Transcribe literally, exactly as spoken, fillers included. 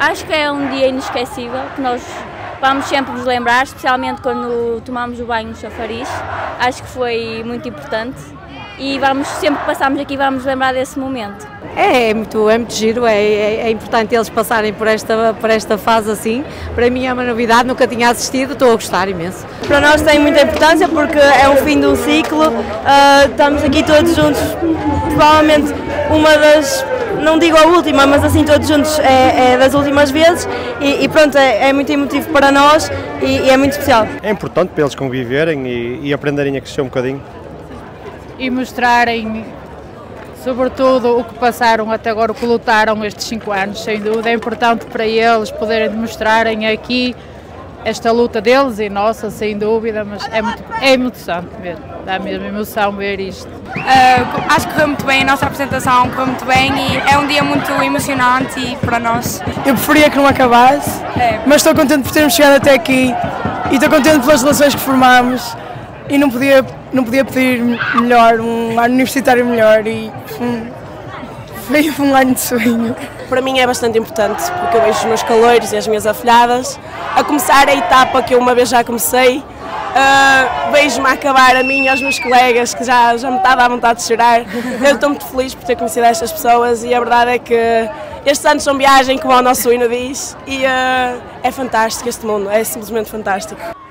acho que é um dia inesquecível, que nós vamos sempre nos lembrar, especialmente quando tomamos o banho no chafariz. Acho que foi muito importante e vamos, sempre que passarmos aqui vamos lembrar desse momento. É, é, muito, é muito giro, é, é, é importante eles passarem por esta, por esta fase assim. Para mim é uma novidade, nunca tinha assistido, estou a gostar imenso. Para nós tem muita importância porque é o fim de um ciclo, uh, estamos aqui todos juntos, provavelmente uma das, não digo a última, mas assim todos juntos é, é das últimas vezes e, e pronto, é, é muito emotivo para nós e, e é muito especial. É importante para eles conviverem e, e aprenderem a crescer um bocadinho. E mostrarem, sobretudo, o que passaram até agora, o que lutaram estes cinco anos, sem dúvida. É importante para eles poderem demonstrarem aqui esta luta deles e nossa, sem dúvida, mas é muito é emocionante ver, dá mesmo emoção ver isto. Uh, acho que correu muito bem, a nossa apresentação correu muito bem e é um dia muito emocionante e para nós. Eu preferia que não acabasse, é. Mas estou contente por termos chegado até aqui e estou contente pelas relações que formamos e não podia, não podia pedir melhor, um ano universitário melhor e um, foi um ano de sonho. Para mim é bastante importante porque eu vejo os meus caloiros e as minhas afilhadas a começar a etapa que eu uma vez já comecei. Uh, vejo-me a acabar a mim e aos meus colegas que já, já me estava à vontade de chorar. Eu estou muito feliz por ter conhecido estas pessoas e a verdade é que estes anos são viagem, como o nosso hino diz, e uh, é fantástico este mundo, é simplesmente fantástico.